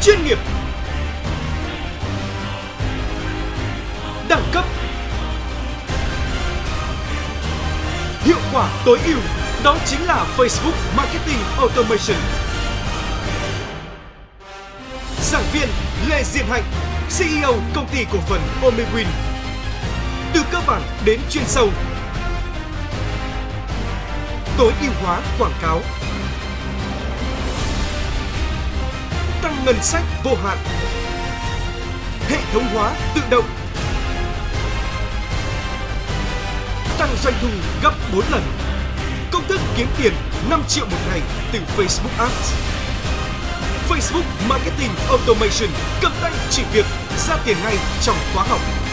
chuyên nghiệp, đẳng cấp, hiệu quả tối ưu. Đó chính là Facebook Marketing Automation. Giảng viên Lê Diên Hạnh, CEO công ty cổ phần Omewin. Từ cơ bản đến chuyên sâu, tối ưu hóa quảng cáo, tăng ngân sách vô hạn, hệ thống hóa tự động, tăng doanh thu gấp 4 lần. Công thức kiếm tiền 5 triệu một ngày từ Facebook Ads. Facebook Marketing Automation, cầm tay chỉ việc, ra tiền ngay trong khóa học.